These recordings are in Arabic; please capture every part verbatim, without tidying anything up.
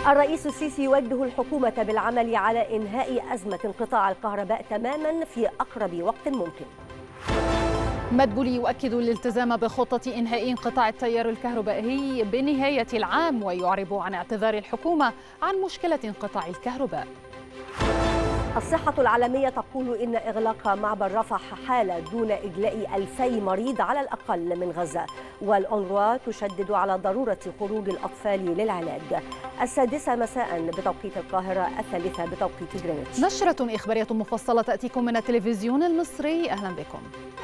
الرئيس السيسي يوجه الحكومة بالعمل على إنهاء أزمة انقطاع الكهرباء تماما في أقرب وقت ممكن. مدبولي يؤكد الالتزام بخطة إنهاء انقطاع التيار الكهربائي بنهاية العام، ويعرب عن اعتذار الحكومة عن مشكلة انقطاع الكهرباء. الصحة العالمية تقول إن إغلاق معبر رفح حال دون إجلاء ألفي مريض على الأقل من غزة، والأونروا تشدد على ضرورة خروج الأطفال للعلاج. السادسة مساء بتوقيت القاهرة، الثالثة بتوقيت جرينتش. نشرة إخبارية مفصلة تأتيكم من التلفزيون المصري، أهلا بكم.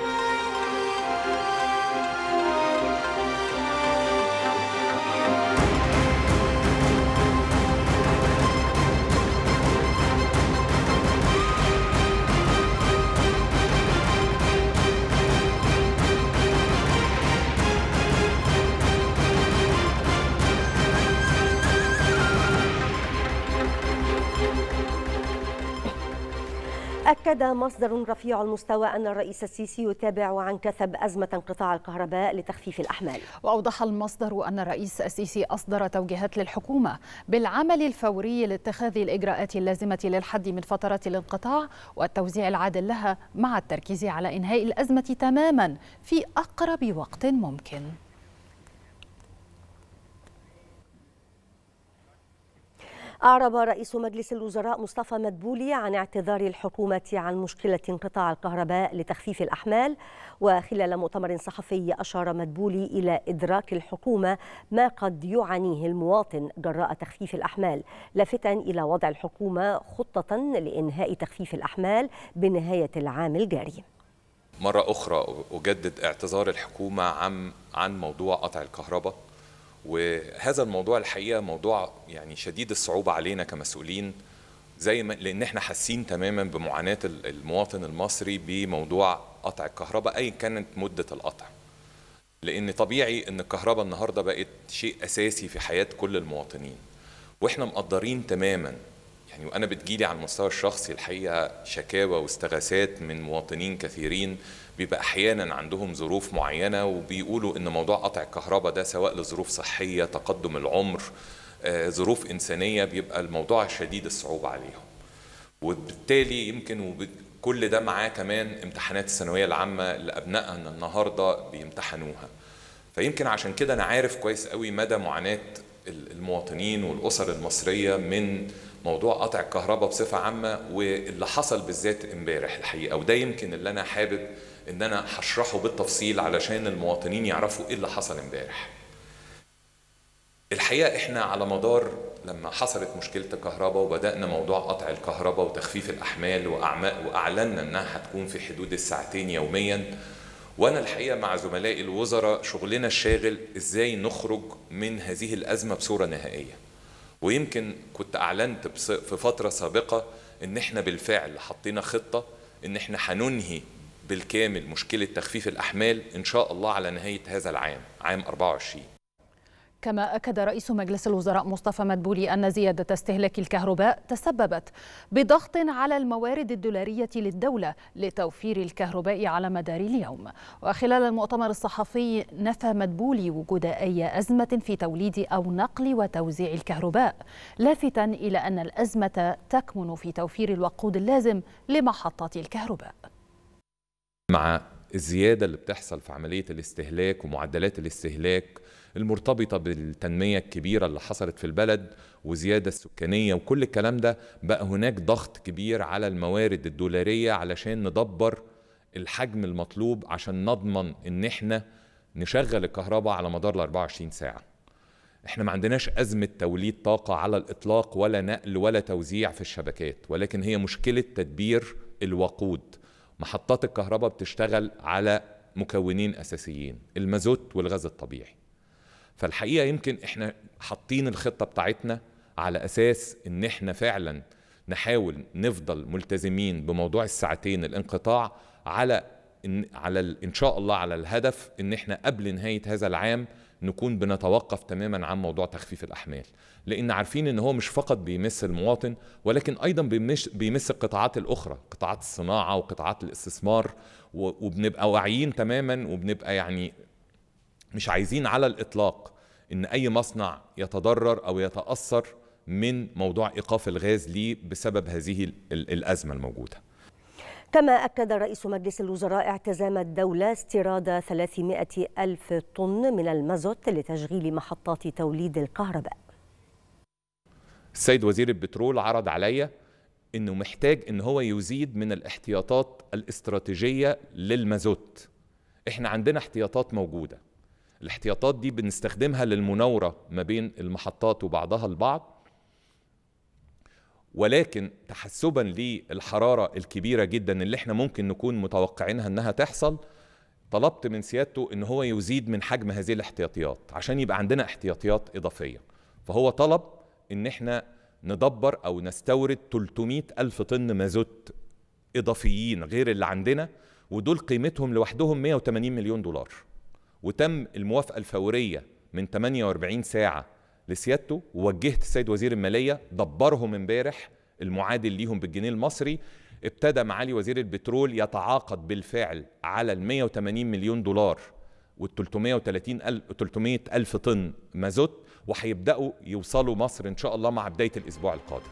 أكد مصدر رفيع المستوى أن الرئيس السيسي يتابع عن كثب أزمة انقطاع الكهرباء لتخفيف الأحمال. وأوضح المصدر أن الرئيس السيسي أصدر توجيهات للحكومة بالعمل الفوري لاتخاذ الإجراءات اللازمة للحد من فترات الانقطاع والتوزيع العادل لها، مع التركيز على إنهاء الأزمة تماما في أقرب وقت ممكن. أعرب رئيس مجلس الوزراء مصطفى مدبولي عن اعتذار الحكومة عن مشكلة انقطاع الكهرباء لتخفيف الأحمال. وخلال مؤتمر صحفي أشار مدبولي إلى إدراك الحكومة ما قد يعانيه المواطن جراء تخفيف الأحمال، لافتا إلى وضع الحكومة خطة لإنهاء تخفيف الأحمال بنهاية العام الجاري. مرة أخرى أجدد اعتذار الحكومة عن عن موضوع قطع الكهرباء، وهذا الموضوع الحقيقة موضوع يعني شديد الصعوبة علينا كمسؤولين، زي ما لأن احنا حاسين تماما بمعاناة المواطن المصري بموضوع قطع الكهرباء أي كانت مدة القطع، لأن طبيعي أن الكهرباء النهاردة بقت شيء أساسي في حياة كل المواطنين، واحنا مقدرين تماما يعني. وأنا بتجيلي على المستوى الشخصي الحقيقة شكاوى واستغاثات من مواطنين كثيرين بيبقى أحيانا عندهم ظروف معينة وبيقولوا إن موضوع قطع الكهرباء ده سواء لظروف صحية، تقدم العمر، آه، ظروف إنسانية، بيبقى الموضوع شديد الصعوبة عليهم. وبالتالي يمكن كل ده معاه كمان امتحانات الثانوية العامة اللي أبنائنا النهاردة بيمتحنوها. فيمكن عشان كده أنا عارف كويس قوي مدى معاناة المواطنين والأسر المصرية من موضوع قطع الكهرباء بصفة عامة، واللي حصل بالذات امبارح الحقيقة. وده يمكن اللي أنا حابب إن أنا هشرحه بالتفصيل علشان المواطنين يعرفوا إيه اللي حصل امبارح. الحقيقة إحنا على مدار لما حصلت مشكلة الكهرباء وبدأنا موضوع قطع الكهرباء وتخفيف الأحمال وأعلنا إنها هتكون في حدود الساعتين يوميا، وأنا الحقيقة مع زملائي الوزراء شغلنا الشاغل إزاي نخرج من هذه الأزمة بصورة نهائية. ويمكن كنت أعلنت في فترة سابقة إن إحنا بالفعل حطينا خطة إن إحنا هننهي بالكامل مشكلة تخفيف الأحمال إن شاء الله على نهاية هذا العام، عام أربعة وعشرين. كما أكد رئيس مجلس الوزراء مصطفى مدبولي أن زيادة استهلاك الكهرباء تسببت بضغط على الموارد الدولارية للدولة لتوفير الكهرباء على مدار اليوم. وخلال المؤتمر الصحفي نفى مدبولي وجود أي أزمة في توليد أو نقل وتوزيع الكهرباء، لافتاً إلى أن الأزمة تكمن في توفير الوقود اللازم لمحطات الكهرباء. مع الزيادة اللي بتحصل في عملية الاستهلاك ومعدلات الاستهلاك المرتبطة بالتنمية الكبيرة اللي حصلت في البلد وزيادة السكانية وكل الكلام ده، بقى هناك ضغط كبير على الموارد الدولارية علشان ندبر الحجم المطلوب عشان نضمن ان احنا نشغل الكهرباء على مدار ال أربعة وعشرين ساعة. احنا ما عندناش أزمة توليد طاقة على الإطلاق ولا نقل ولا توزيع في الشبكات، ولكن هي مشكلة تدبير الوقود. محطات الكهرباء بتشتغل على مكونين أساسيين، المازوت والغاز الطبيعي. فالحقيقة يمكن احنا حاطين الخطة بتاعتنا على أساس ان احنا فعلا نحاول نفضل ملتزمين بموضوع الساعتين الانقطاع على إن, على إن شاء الله على الهدف ان احنا قبل نهاية هذا العام نكون بنتوقف تماما عن موضوع تخفيف الأحمال، لأن عارفين ان هو مش فقط بيمس المواطن ولكن أيضا بيمس, بيمس القطاعات الأخرى، قطاعات الصناعة وقطاعات الاستثمار، وبنبقى واعيين تماما وبنبقى يعني مش عايزين على الإطلاق إن أي مصنع يتضرر أو يتأثر من موضوع إيقاف الغاز ليه بسبب هذه الأزمة الموجودة. كما أكد رئيس مجلس الوزراء اعتزام الدولة استيراد ثلاثمائة ألف طن من المازوت لتشغيل محطات توليد الكهرباء. السيد وزير البترول عرض عليا أنه محتاج أن هو يزيد من الاحتياطات الاستراتيجية للمازوت. إحنا عندنا احتياطات موجودة، الاحتياطات دي بنستخدمها للمناورة ما بين المحطات وبعضها البعض، ولكن تحسبا للحرارة الكبيرة جدا اللي احنا ممكن نكون متوقعينها انها تحصل، طلبت من سيادته ان هو يزيد من حجم هذه الاحتياطيات عشان يبقى عندنا احتياطيات اضافية. فهو طلب ان احنا ندبر او نستورد ثلاثمائة ألف طن مازوت اضافيين غير اللي عندنا، ودول قيمتهم لوحدهم مئة وثمانين مليون دولار. وتم الموافقة الفورية من ثمانية وأربعين ساعة لسيادته، ووجهت السيد وزير المالية دبرهم امبارح المعادل ليهم بالجنيه المصري. ابتدى معالي وزير البترول يتعاقد بالفعل على ال مئة وثمانين مليون دولار وال ثلاثمائة ألف طن مازوت، وهيبدأوا يوصلوا مصر إن شاء الله مع بداية الأسبوع القادم.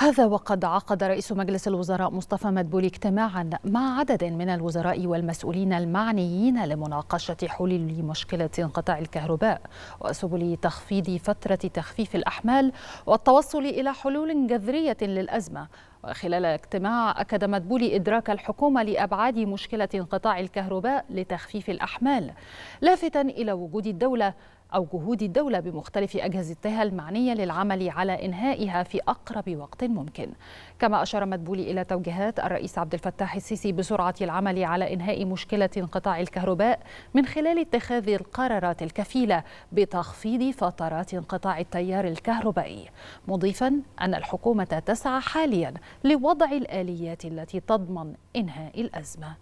هذا وقد عقد رئيس مجلس الوزراء مصطفى مدبولي اجتماعا مع عدد من الوزراء والمسؤولين المعنيين لمناقشة حلول مشكلة انقطاع الكهرباء وسبل تخفيض فترة تخفيف الأحمال والتوصل إلى حلول جذرية للأزمة. وخلال الاجتماع أكد مدبولي إدراك الحكومة لأبعاد مشكلة انقطاع الكهرباء لتخفيف الأحمال، لافتاً إلى وجود الدولة أو جهود الدولة بمختلف أجهزتها المعنية للعمل على إنهائها في أقرب وقت ممكن. كما أشار مدبولي إلى توجيهات الرئيس عبد الفتاح السيسي بسرعة العمل على إنهاء مشكلة انقطاع الكهرباء من خلال اتخاذ القرارات الكفيلة بتخفيض فترات انقطاع التيار الكهربائي، مضيفاً أن الحكومة تسعى حالياً لوضع الآليات التي تضمن إنهاء الأزمة.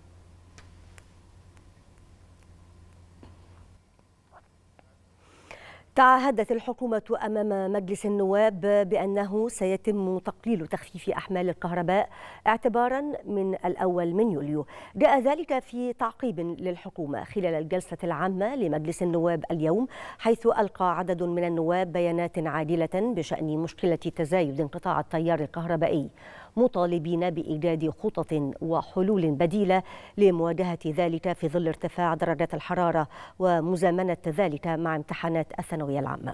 تعهدت الحكومة أمام مجلس النواب بأنه سيتم تقليل تخفيف أحمال الكهرباء اعتبارا من الأول من يوليو. جاء ذلك في تعقيب للحكومة خلال الجلسة العامة لمجلس النواب اليوم، حيث ألقى عدد من النواب بيانات عاجلة بشأن مشكلة تزايد انقطاع التيار الكهربائي، مطالبين بإيجاد خطط وحلول بديلة لمواجهة ذلك في ظل ارتفاع درجات الحرارة ومزامنة ذلك مع امتحانات الثانوية العامة.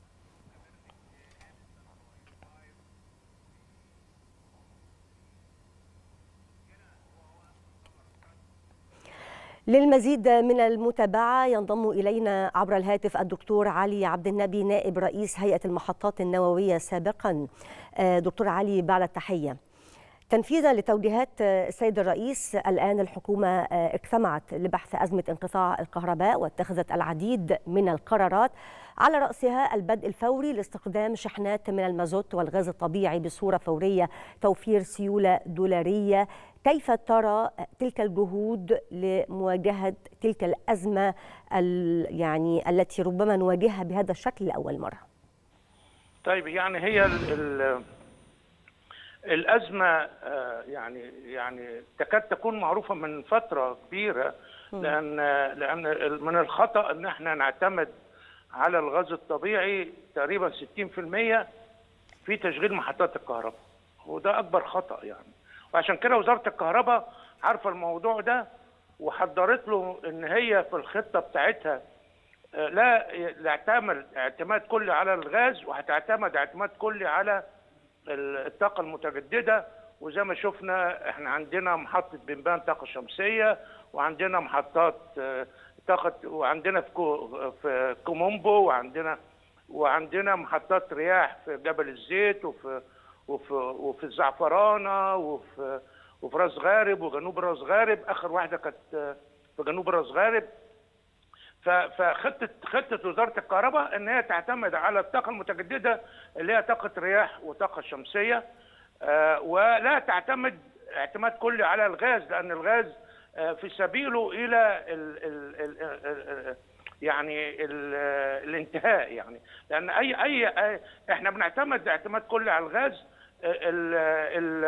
للمزيد من المتابعة ينضم إلينا عبر الهاتف الدكتور علي عبد النبي نائب رئيس هيئة المحطات النووية سابقا. دكتور علي، بعد التحية، تنفيذا لتوجيهات السيد الرئيس الآن الحكومة اجتمعت لبحث أزمة انقطاع الكهرباء واتخذت العديد من القرارات، على رأسها البدء الفوري لاستخدام شحنات من المازوت والغاز الطبيعي بصورة فورية، توفير سيولة دولارية. كيف ترى تلك الجهود لمواجهة تلك الأزمة يعني التي ربما نواجهها بهذا الشكل لأول مرة؟ طيب، يعني هي ال ال الأزمة يعني يعني تكاد تكون معروفة من فترة كبيرة، لأن لأن من الخطأ إن احنا نعتمد على الغاز الطبيعي تقريبا ستين في المية في تشغيل محطات الكهرباء، وده أكبر خطأ يعني. وعشان كده وزارة الكهرباء عارفة الموضوع ده وحضرت له إن هي في الخطة بتاعتها لا تعتمد اعتماد كلي على الغاز، وهتعتمد اعتماد كلي على الطاقة المتجددة. وزي ما شفنا احنا عندنا محطة بنبان طاقة شمسية، وعندنا محطات طاقة، وعندنا في كو في كومومبو، وعندنا وعندنا محطات رياح في جبل الزيت، وفي وفي وفي الزعفرانة، وفي وفي راس غارب وجنوب راس غارب. آخر واحدة كانت في جنوب راس غارب. فخطة خطة وزارة الكهرباء ان هي تعتمد على الطاقة المتجددة اللي هي طاقة رياح وطاقة شمسية، آه ولا تعتمد اعتماد كلي على الغاز، لأن الغاز آه في سبيله إلى ال ال ال ال يعني ال الانتهاء، يعني لأن أي أي, أي احنا بنعتمد اعتماد كلي على الغاز. ال ال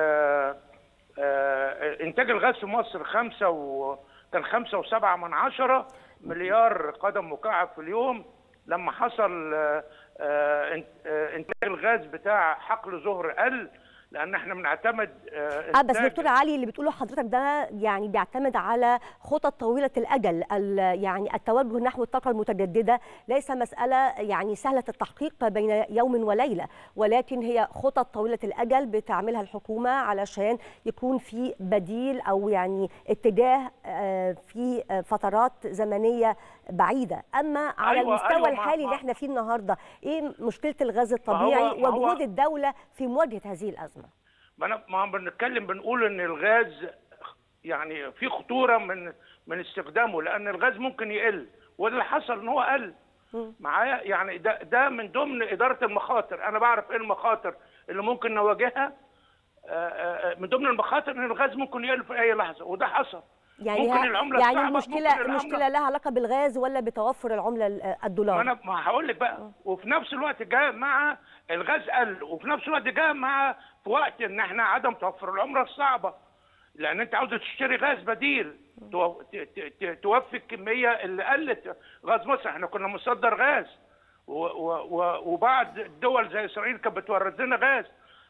آه إنتاج الغاز في مصر خمسة و كان خمسة وسبعة من عشرة مليار قدم مكعب في اليوم. لما حصل انتاج الغاز بتاع حقل زهر قل، لان احنا بنعتمد اه بس دكتور علي، اللي بتقوله حضرتك ده يعني بيعتمد على خطط طويله الاجل، يعني التوجه نحو الطاقه المتجدده ليس مساله يعني سهله التحقيق بين يوم وليله، ولكن هي خطط طويله الاجل بتعملها الحكومه علشان يكون في بديل او يعني اتجاه في فترات زمنيه بعيده. اما على أيوة المستوى أيوة الحالي اللي احنا فيه النهارده، ايه مشكله الغاز الطبيعي وجهود الدوله في مواجهه هذه الازمه؟ ما انا ما بنتكلم بنقول ان الغاز يعني في خطوره من من استخدامه، لان الغاز ممكن يقل، وده اللي حصل ان هو قل معايا. يعني ده ده من ضمن اداره المخاطر. انا بعرف ايه المخاطر اللي ممكن نواجهها. من ضمن المخاطر ان الغاز ممكن يقل في اي لحظه، وده حصل. يعني ممكن العمله يعني المشكله المشكله لها علاقه بالغاز ولا بتوفر العمله الدولار؟ ما انا ما هقول لك بقى. أوه. وفي نفس الوقت جاء مع الغاز قل، وفي نفس الوقت جاء مع في وقت ان احنا عدم توفر العمله الصعبه، لان انت عاوز تشتري غاز بديل توفي الكميه اللي قلت. غاز مصر احنا كنا مصدر غاز، وبعض الدول زي اسرائيل كانت بتورد لنا غاز.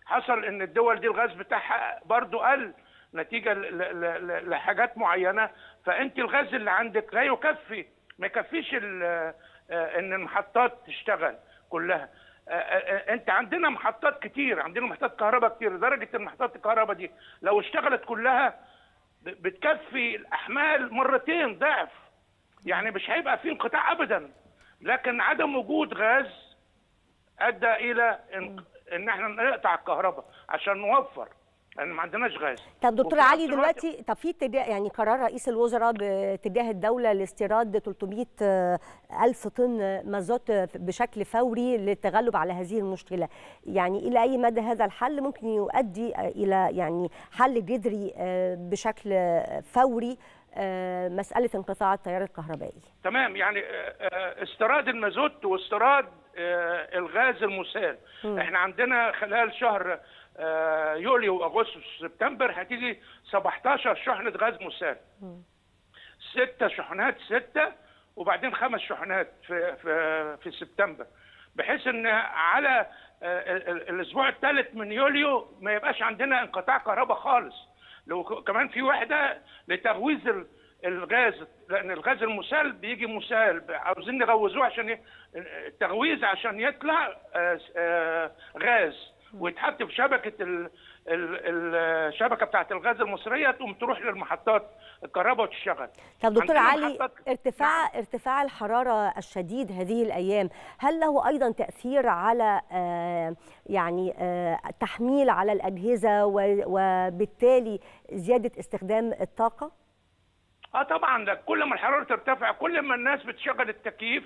حصل ان الدول دي الغاز بتاعها برضو قل نتيجه لحاجات معينه، فانت الغاز اللي عندك لا يكفي، ما يكفيش ان المحطات تشتغل كلها. انت عندنا محطات كتير، عندنا محطات كهرباء كتير، لدرجه ان محطات الكهرباء دي لو اشتغلت كلها بتكفي الاحمال مرتين ضعف، يعني مش هيبقى في انقطاع ابدا. لكن عدم وجود غاز ادى الى ان, إن احنا نقطع الكهرباء عشان نوفر، لان ما عندناش غاز. طب دكتور علي دلوقتي، طب في اتجاه يعني قرار رئيس الوزراء باتجاه الدوله لاستيراد ثلاثمائة ألف طن مازوت بشكل فوري للتغلب على هذه المشكله، يعني الى اي مدى هذا الحل ممكن يؤدي الى يعني حل جذري بشكل فوري مساله انقطاع التيار الكهربائي؟ تمام، يعني استيراد المازوت واستيراد الغاز المسال، م. احنا عندنا خلال شهر يوليو واغسطس وسبتمبر هتيجي سبعتاشر شحنه غاز مسال، ستة شحنات ستة وبعدين خمس شحنات في في في سبتمبر، بحيث ان على الاسبوع الثالث من يوليو ما يبقاش عندنا انقطاع كهرباء خالص. لو كمان في وحده لتغويز الغاز، لان الغاز المسال بيجي مسال عاوزين نغوزوه عشان التغويز عشان يطلع غاز ويتحط في شبكه ال ال الشبكه بتاعت الغاز المصريه، تقوم تروح للمحطات الكهرباء وتشتغل. طب دكتور علي، ارتفاع نعم. ارتفاع الحراره الشديد هذه الايام هل له ايضا تاثير على آه يعني آه تحميل على الاجهزه وبالتالي زياده استخدام الطاقه؟ اه طبعا، كل ما الحراره ترتفع كل ما الناس بتشغل التكييف،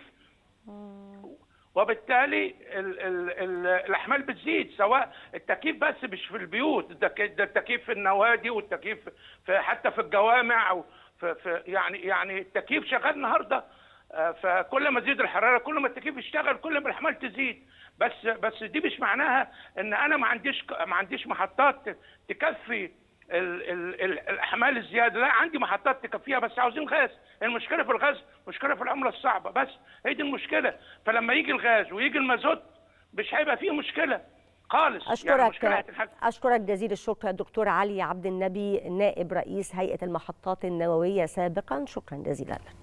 وبالتالي ال ال ال الاحمال بتزيد، سواء التكييف بس مش في البيوت، ده التكييف في النوادي والتكييف في حتى في الجوامع او في, في يعني يعني التكييف شغال النهارده، فكل ما تزيد الحراره كل ما التكييف يشتغل كل ما الاحمال تزيد. بس بس دي مش معناها ان انا ما عنديش ما عنديش محطات تكفي ال ال ال الاحمال الزياده، لا عندي محطات تكفيها بس عاوزين غاز. المشكله في الغاز مشكله في العمله الصعبه، بس هي دي المشكله. فلما يجي الغاز ويجي المازوت مش هيبقى فيه مشكله خالص. اشكرك يعني اشكرك جزيل الشكر الدكتور علي عبد النبي نائب رئيس هيئه المحطات النوويه سابقا، شكرا جزيلا لك.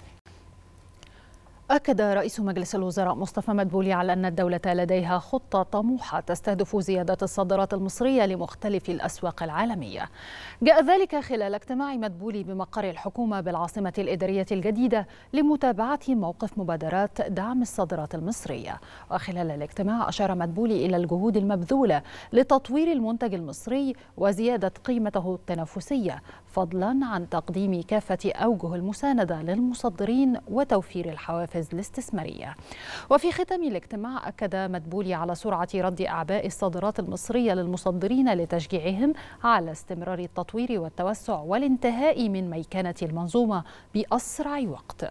أكد رئيس مجلس الوزراء مصطفى مدبولي على أن الدولة لديها خطة طموحة تستهدف زيادة الصادرات المصرية لمختلف الأسواق العالمية. جاء ذلك خلال اجتماع مدبولي بمقر الحكومة بالعاصمة الإدارية الجديدة لمتابعة موقف مبادرات دعم الصادرات المصرية. وخلال الاجتماع أشار مدبولي إلى الجهود المبذولة لتطوير المنتج المصري وزيادة قيمته التنافسية، فضلا عن تقديم كافة أوجه المساندة للمصدرين وتوفير الحوافز الاستثمارية. وفي ختام الاجتماع أكد مدبولي على سرعة رد أعباء الصادرات المصرية للمصدرين لتشجيعهم على استمرار التطوير والتوسع والانتهاء من ميكنة المنظومة بأسرع وقت.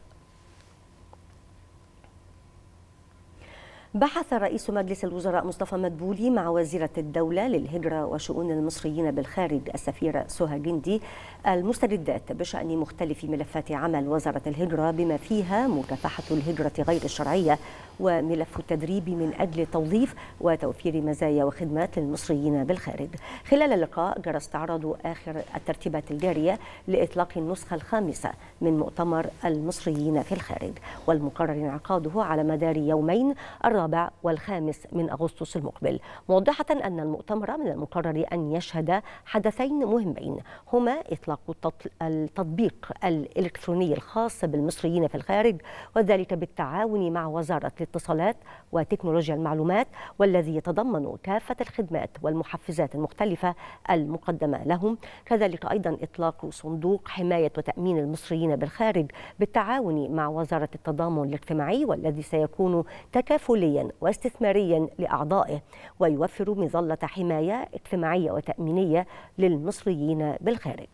بحث رئيس مجلس الوزراء مصطفى مدبولي مع وزيرة الدولة للهجرة وشؤون المصريين بالخارج السفيرة سهى جندي المستجدات بشأن مختلف ملفات عمل وزارة الهجرة بما فيها مكافحة الهجرة غير الشرعية وملف التدريب من أجل توظيف وتوفير مزايا وخدمات للمصريين بالخارج. خلال اللقاء جرى استعراض آخر الترتيبات الجارية لإطلاق النسخة الخامسة من مؤتمر المصريين في الخارج، والمقرر انعقاده على مدار يومين الرابع والخامس من أغسطس المقبل، موضحة أن المؤتمر من المقرر أن يشهد حدثين مهمين هما إطلاق التطبيق الإلكتروني الخاص بالمصريين في الخارج، وذلك بالتعاون مع وزارة الاتصالات وتكنولوجيا المعلومات، والذي يتضمن كافة الخدمات والمحفزات المختلفة المقدمة لهم، كذلك أيضا إطلاق صندوق حماية وتأمين المصريين بالخارج بالتعاون مع وزارة التضامن الاجتماعي، والذي سيكون تكافليا واستثماريا لأعضائه ويوفر مظلة حماية اجتماعية وتأمينية للمصريين بالخارج.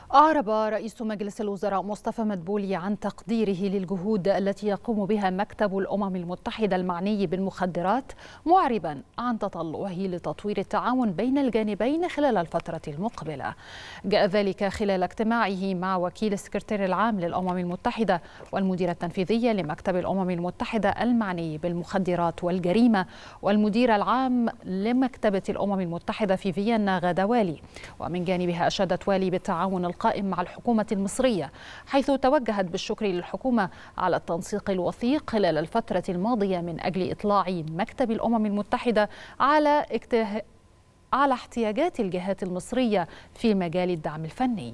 أعرب رئيس مجلس الوزراء مصطفى مدبولي عن تقديره للجهود التي يقوم بها مكتب الأمم المتحدة المعني بالمخدرات، معربا عن تطلعه لتطوير التعاون بين الجانبين خلال الفترة المقبلة. جاء ذلك خلال اجتماعه مع وكيل السكرتير العام للأمم المتحدة والمديرة التنفيذية لمكتب الأمم المتحدة المعني بالمخدرات والجريمة والمدير العام لمكتبة الأمم المتحدة في فيينا غدا والي. ومن جانبها أشادت والي بالتعاون القائم مع الحكومة المصرية، حيث توجهت بالشكر للحكومة على التنسيق الوثيق خلال الفترة الماضية من أجل إطلاع مكتب الأمم المتحدة على اكته... على احتياجات الجهات المصرية في مجال الدعم الفني.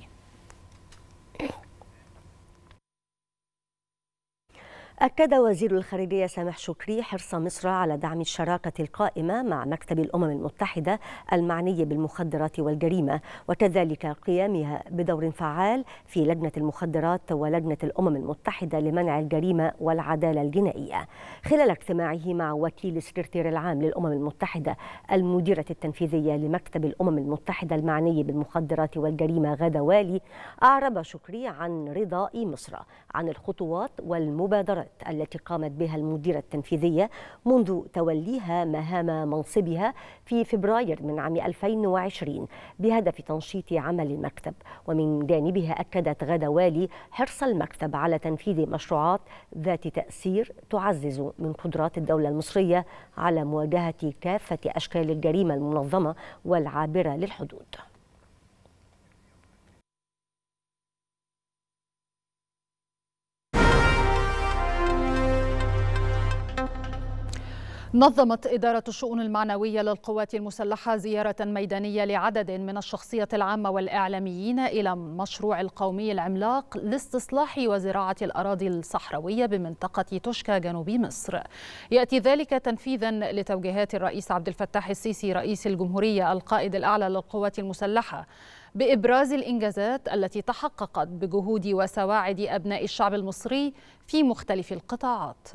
أكد وزير الخارجية سامح شكري حرص مصر على دعم الشراكة القائمة مع مكتب الأمم المتحدة المعني بالمخدرات والجريمة، وكذلك قيامها بدور فعال في لجنة المخدرات ولجنة الأمم المتحدة لمنع الجريمة والعدالة الجنائية. خلال اجتماعه مع وكيل السكرتير العام للأمم المتحدة المديرة التنفيذية لمكتب الأمم المتحدة المعني بالمخدرات والجريمة غدا والي، أعرب شكري عن رضاء مصر عن الخطوات والمبادرات التي قامت بها المديرة التنفيذية منذ توليها مهام منصبها في فبراير من عام ألفين وعشرين بهدف تنشيط عمل المكتب. ومن جانبها أكدت غدا والي حرص المكتب على تنفيذ مشروعات ذات تأثير تعزز من قدرات الدولة المصرية على مواجهة كافة أشكال الجريمة المنظمة والعابرة للحدود. نظمت إدارة الشؤون المعنوية للقوات المسلحة زيارة ميدانية لعدد من الشخصيات العامة والإعلاميين إلى مشروع القومي العملاق لاستصلاح وزراعة الأراضي الصحراوية بمنطقة توشكا جنوب مصر. يأتي ذلك تنفيذا لتوجيهات الرئيس عبد الفتاح السيسي رئيس الجمهورية القائد الأعلى للقوات المسلحة بإبراز الإنجازات التي تحققت بجهود وسواعد أبناء الشعب المصري في مختلف القطاعات.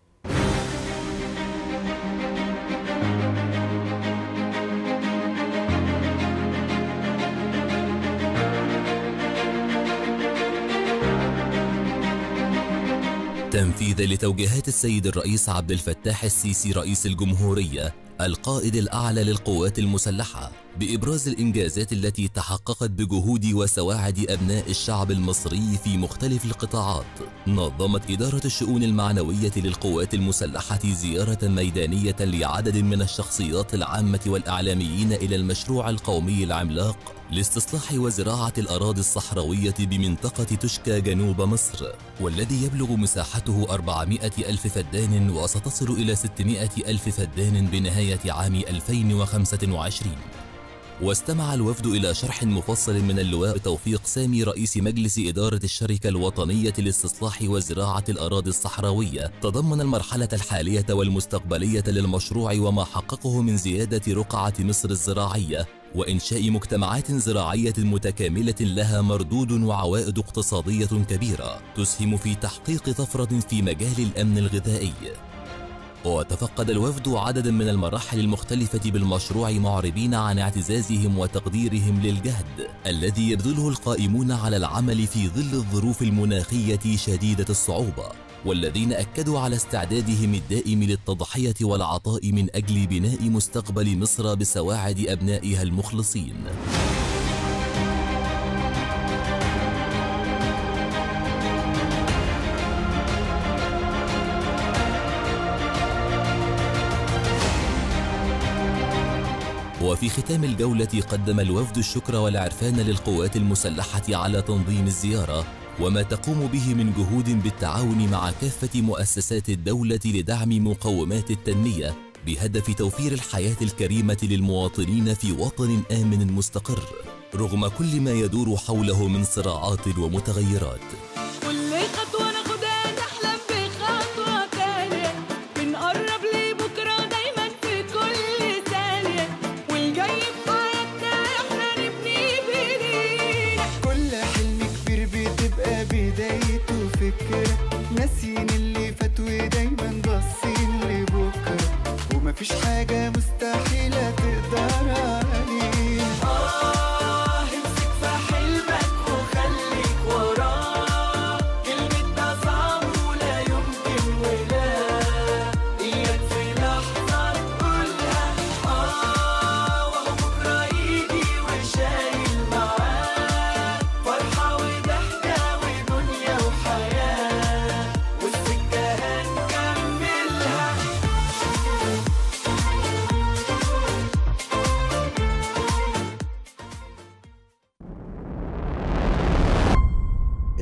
تنفيذا لتوجيهات السيد الرئيس عبد الفتاح السيسي رئيس الجمهورية القائد الأعلى للقوات المسلحة بإبراز الإنجازات التي تحققت بجهود وسواعد أبناء الشعب المصري في مختلف القطاعات، نظمت إدارة الشؤون المعنوية للقوات المسلحة زيارة ميدانية لعدد من الشخصيات العامة والإعلاميين إلى المشروع القومي العملاق لاستصلاح وزراعة الأراضي الصحراوية بمنطقة توشكا جنوب مصر، والذي يبلغ مساحته أربعمائة ألف فدان وستصل إلى ستمائة ألف فدان بنهاية عام ألفين وخمسة وعشرين. واستمع الوفد إلى شرح مفصل من اللواء توفيق سامي رئيس مجلس إدارة الشركة الوطنية لاستصلاح وزراعة الأراضي الصحراوية، تضمن المرحلة الحالية والمستقبلية للمشروع وما حققه من زيادة رقعة مصر الزراعية وإنشاء مجتمعات زراعية متكاملة لها مردود وعوائد اقتصادية كبيرة تسهم في تحقيق طفرة في مجال الأمن الغذائي. وتفقد الوفد عددا من المراحل المختلفة بالمشروع معربين عن اعتزازهم وتقديرهم للجهد الذي يبذله القائمون على العمل في ظل الظروف المناخية شديدة الصعوبة، والذين أكدوا على استعدادهم الدائم للتضحية والعطاء من أجل بناء مستقبل مصر بسواعد أبنائها المخلصين. وفي ختام الجولة قدم الوفد الشكر والعرفان للقوات المسلحة على تنظيم الزيارة وما تقوم به من جهود بالتعاون مع كافة مؤسسات الدولة لدعم مقومات التنمية بهدف توفير الحياة الكريمة للمواطنين في وطن آمن مستقر رغم كل ما يدور حوله من صراعات ومتغيرات. ناسين اللي فات ودايما باصين لبكره ومفيش حاجه مستحيله تقدر عليه. اه امسك في حلمك وخليك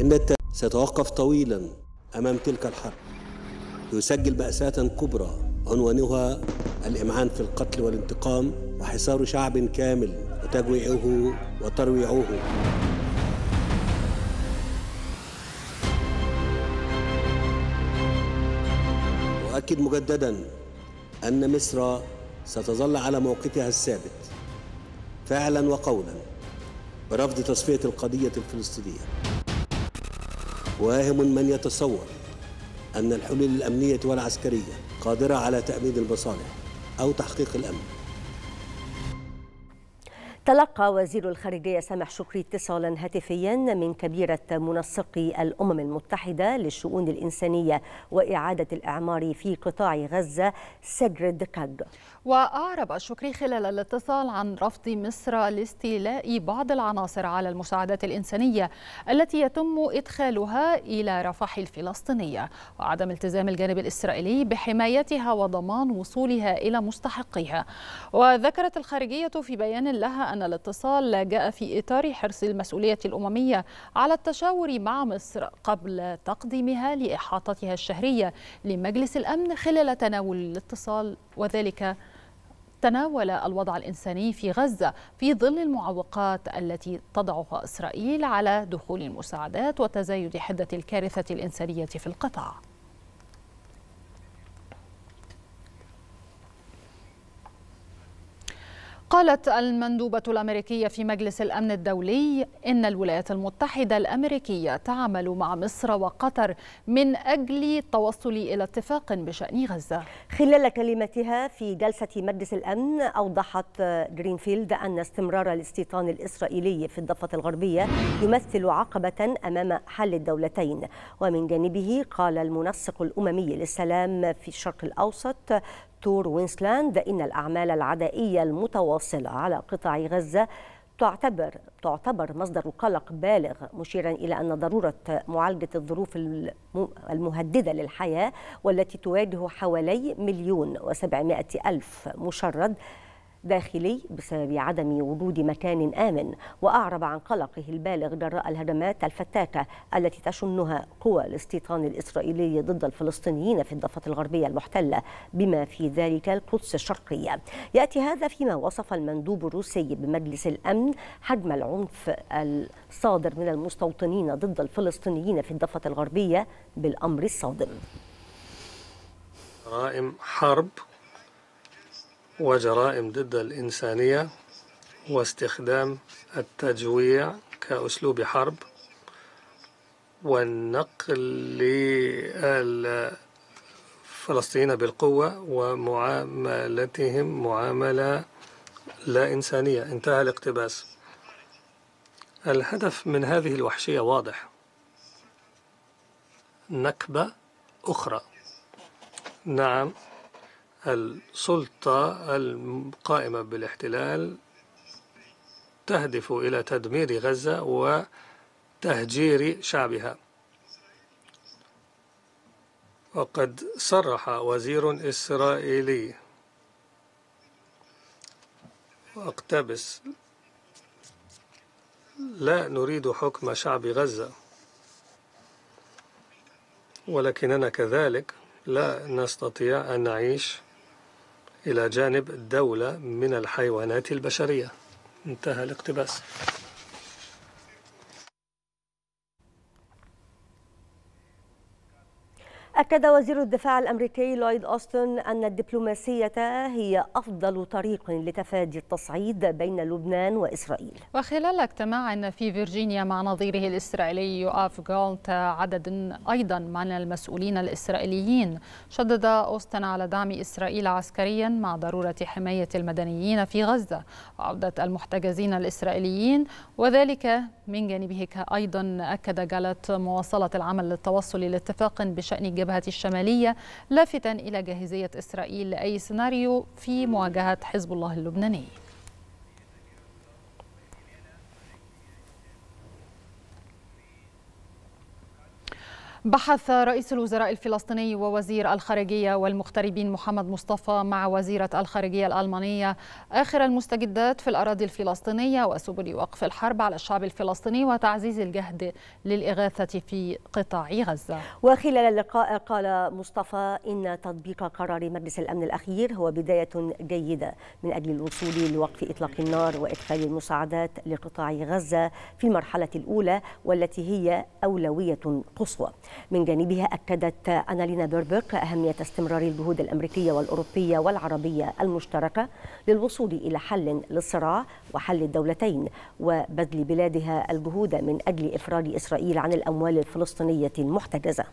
إن التاريخ سيتوقف طويلا أمام تلك الحرب، يسجل مأساة كبرى عنوانها الإمعان في القتل والانتقام وحصار شعب كامل وتجويعه وترويعه. وأؤكد مجددا أن مصر ستظل على موقفها الثابت فعلا وقولا برفض تصفية القضية الفلسطينية. واهم من يتصور أن الحلول الأمنية والعسكرية قادرة على تأمين المصالح أو تحقيق الأمن. تلقى وزير الخارجية سامح شكري اتصالا هاتفيا من كبيرة منسقي الأمم المتحدة للشؤون الإنسانية وإعادة الإعمار في قطاع غزة سيجريد كاج. وأعرب شكري خلال الاتصال عن رفض مصر لاستيلاء بعض العناصر على المساعدات الإنسانية التي يتم إدخالها إلى رفح الفلسطينية، وعدم التزام الجانب الإسرائيلي بحمايتها وضمان وصولها إلى مستحقيها. وذكرت الخارجية في بيان لها أن الاتصال جاء في إطار حرص المسؤولية الأممية على التشاور مع مصر قبل تقديمها لإحاطتها الشهرية لمجلس الأمن خلال تناول الاتصال، وذلك تناول الوضع الإنساني في غزة في ظل المعوقات التي تضعها إسرائيل على دخول المساعدات وتزايد حدة الكارثة الإنسانية في القطاع. قالت المندوبة الأمريكية في مجلس الأمن الدولي إن الولايات المتحدة الأمريكية تعمل مع مصر وقطر من أجل التوصل إلى اتفاق بشأن غزة. خلال كلمتها في جلسة مجلس الأمن أوضحت جرينفيلد أن استمرار الاستيطان الإسرائيلي في الضفة الغربية يمثل عقبة أمام حل الدولتين. ومن جانبه قال المنسق الأممي للسلام في الشرق الأوسط تور وينسلاند إن الأعمال العدائية المتواصلة على قطاع غزة تعتبر تعتبر مصدر قلق بالغ، مشيرا إلى أن ضرورة معالجة الظروف المهددة للحياة والتي تواجه حوالي مليون وسبعمائة ألف مشرد داخلي بسبب عدم وجود مكان آمن. وأعرب عن قلقه البالغ جراء الهجمات الفتاكة التي تشنها قوى الاستيطان الإسرائيلي ضد الفلسطينيين في الضفة الغربية المحتلة بما في ذلك القدس الشرقية. يأتي هذا فيما وصف المندوب الروسي بمجلس الأمن حجم العنف الصادر من المستوطنين ضد الفلسطينيين في الضفة الغربية بالأمر الصادم. جرائم حرب وجرائم ضد الإنسانية واستخدام التجويع كأسلوب حرب والنقل للفلسطينيين بالقوة ومعاملتهم معاملة لا إنسانية. انتهى الاقتباس. الهدف من هذه الوحشية واضح: نكبة أخرى. نعم، السلطة القائمة بالاحتلال تهدف إلى تدمير غزة وتهجير شعبها. وقد صرح وزير إسرائيلي واقتبس: لا نريد حكم شعب غزة، ولكننا كذلك لا نستطيع أن نعيش إلى جانب دولة من الحيوانات البشرية. انتهى الاقتباس. أكد وزير الدفاع الأمريكي لويد أوستن أن الدبلوماسية هي أفضل طريق لتفادي التصعيد بين لبنان وإسرائيل. وخلال اجتماع في فيرجينيا مع نظيره الإسرائيلي يوآف جالنت عدد أيضا من المسؤولين الإسرائيليين، شدد أوستن على دعم إسرائيل عسكريا مع ضرورة حماية المدنيين في غزة وعودة المحتجزين الإسرائيليين. وذلك من جانبه أيضا أكد جالنت مواصلة العمل للتوصل لاتفاق بشأن الجبهة الشمالية، لافتا إلى جاهزية إسرائيل لأي سيناريو في مواجهة حزب الله اللبناني. بحث رئيس الوزراء الفلسطيني ووزير الخارجية والمغتربين محمد مصطفى مع وزيرة الخارجية الألمانية آخر المستجدات في الأراضي الفلسطينية وسبل وقف الحرب على الشعب الفلسطيني وتعزيز الجهد للإغاثة في قطاع غزة. وخلال اللقاء قال مصطفى إن تطبيق قرار مجلس الأمن الأخير هو بداية جيدة من أجل الوصول لوقف إطلاق النار وإدخال المساعدات لقطاع غزة في المرحلة الأولى والتي هي أولوية قصوى. من جانبها أكدت أنالينا بيربوك أهمية استمرار الجهود الأمريكية والأوروبية والعربية المشتركة للوصول إلى حل للصراع وحل الدولتين وبذل بلادها الجهود من أجل إفراج إسرائيل عن الأموال الفلسطينية المحتجزة.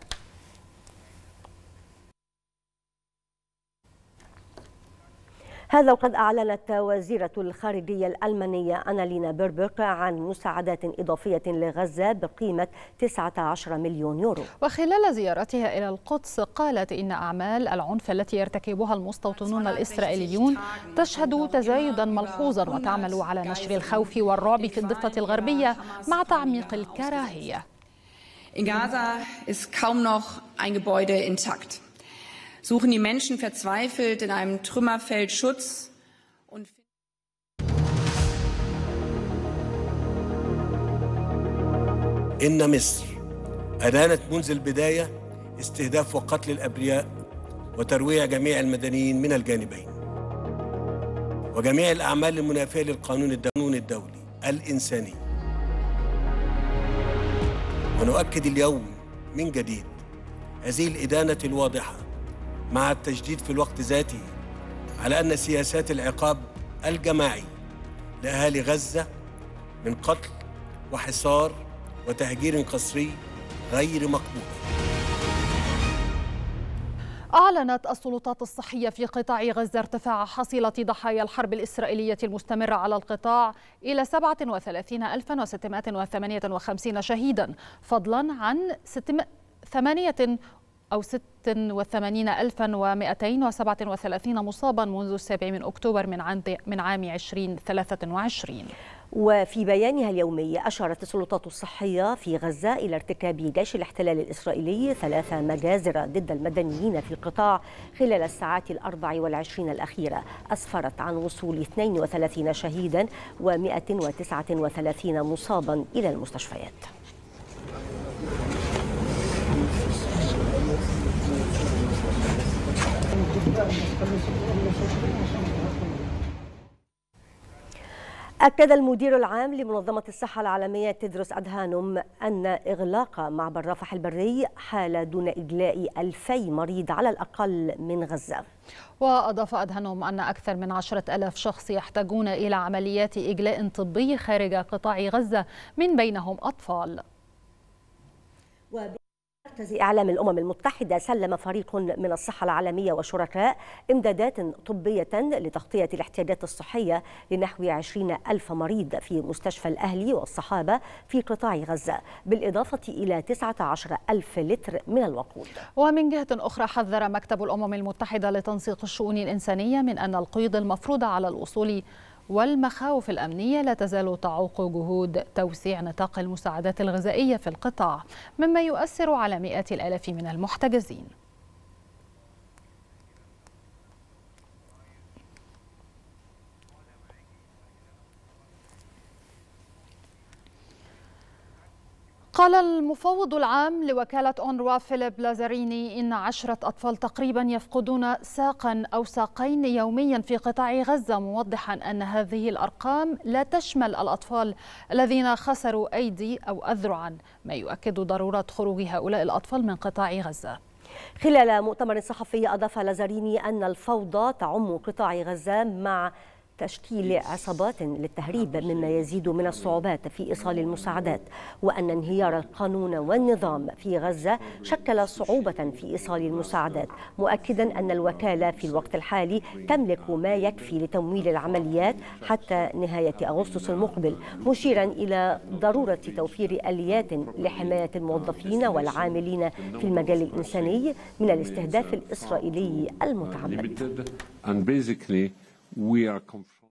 هذا وقد أعلنت وزيرة الخارجية الألمانية أنالينا بيربوك عن مساعدات إضافية لغزة بقيمة تسعة عشر مليون يورو. وخلال زيارتها إلى القدس قالت إن أعمال العنف التي يرتكبها المستوطنون الإسرائيليون تشهد تزايدا ملحوظا وتعمل على نشر الخوف والرعب في الضفة الغربية مع تعميق الكراهية. In Gaza ist kaum noch ein Gebäude intakt. Suchen die Menschen verzweifelt in einem Trümmerfeld Schutz und إن مصر أدانت منذ البداية استهداف وقتل الأبرياء وترويع جميع المدنيين من الجانبين وجميع الأعمال المنافية للقانون الدولي الإنساني. ونؤكد اليوم من جديد هذه الإدانة الواضحة مع التجديد في الوقت ذاته على أن سياسات العقاب الجماعي لأهالي غزة من قتل وحصار وتهجير قسري غير مقبول. أعلنت السلطات الصحية في قطاع غزة ارتفاع حصيلة ضحايا الحرب الإسرائيلية المستمرة على القطاع إلى سبعة وثلاثين ألفا وستمائة وثمانية وخمسين شهيدا، فضلا عن ثمانية أو ستة وثمانين ألفا ومائتين وسبعة وثلاثين مصابا منذ السابع من أكتوبر من عام من عام ألفين وثلاثة وعشرين. وفي بيانها اليومي أشارت السلطات الصحية في غزة إلى ارتكاب جيش الاحتلال الإسرائيلي ثلاث مجازر ضد المدنيين في القطاع خلال الساعات الأربع والعشرين الأخيرة أسفرت عن وصول اثنين وثلاثين شهيدا ومائة وتسعة وثلاثين مصابا إلى المستشفيات. أكد المدير العام لمنظمة الصحة العالمية تيدروس أدهانوم أن إغلاق معبر رفح البري حال دون إجلاء ألفي مريض على الأقل من غزة. وأضاف أدهانوم أن أكثر من عشرة ألاف شخص يحتاجون إلى عمليات إجلاء طبي خارج قطاع غزة، من بينهم أطفال. مركز إعلام الأمم المتحدة سلم فريق من الصحة العالمية وشركاء إمدادات طبية لتغطية الاحتياجات الصحية لنحو عشرين ألف مريض في مستشفى الأهلي والصحابة في قطاع غزة، بالإضافة إلى تسعة عشر ألف لتر من الوقود. ومن جهة أخرى حذر مكتب الأمم المتحدة لتنسيق الشؤون الإنسانية من أن القيود المفروضة على الوصول والمخاوف الأمنية لا تزال تعوق جهود توسيع نطاق المساعدات الغذائية في القطاع، مما يؤثر على مئات الآلاف من المحتجزين. قال المفوض العام لوكالة أونروا فيليب لازاريني إن عشرة أطفال تقريبا يفقدون ساقا أو ساقين يوميا في قطاع غزة، موضحا أن هذه الأرقام لا تشمل الأطفال الذين خسروا أيدي أو أذرعا، ما يؤكد ضرورة خروج هؤلاء الأطفال من قطاع غزة. خلال مؤتمر صحفي أضاف لازاريني أن الفوضى تعم قطاع غزة مع تشكيل عصابات للتهريب، مما يزيد من الصعوبات في إيصال المساعدات، وأن انهيار القانون والنظام في غزة شكل صعوبة في إيصال المساعدات، مؤكدا أن الوكالة في الوقت الحالي تملك ما يكفي لتمويل العمليات حتى نهاية أغسطس المقبل، مشيرا إلى ضرورة توفير آليات لحماية الموظفين والعاملين في المجال الإنساني من الاستهداف الإسرائيلي المتعمد. We are confronted.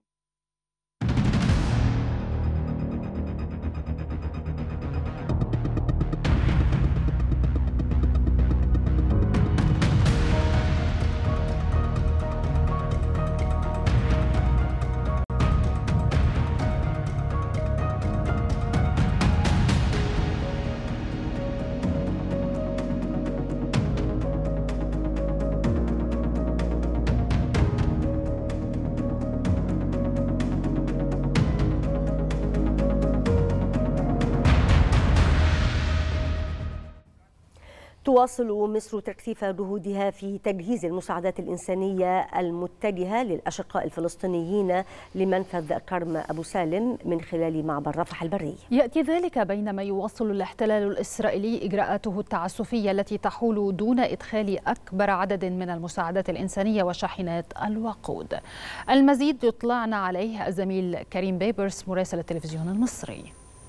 تواصل مصر تكثيف جهودها في تجهيز المساعدات الإنسانية المتجهة للأشقاء الفلسطينيين لمنفذ كرم أبو سالم من خلال معبر رفح البري. يأتي ذلك بينما يواصل الاحتلال الإسرائيلي إجراءاته التعسفية التي تحول دون إدخال أكبر عدد من المساعدات الإنسانية وشاحنات الوقود. المزيد يطلعنا عليه الزميل كريم بيبرس مراسل التلفزيون المصري.